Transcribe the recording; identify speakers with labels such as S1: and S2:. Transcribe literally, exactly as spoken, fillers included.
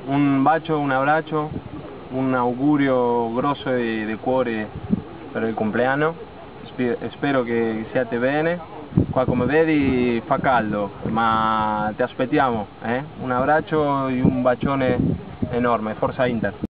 S1: un bacio, un abbraccio, un augurio grosso di, di cuore per il compleanno. Spero che siate bene. Qua come vedi fa caldo, ma ti aspettiamo, eh? Un abbraccio e un bacione enorme, forza Inter!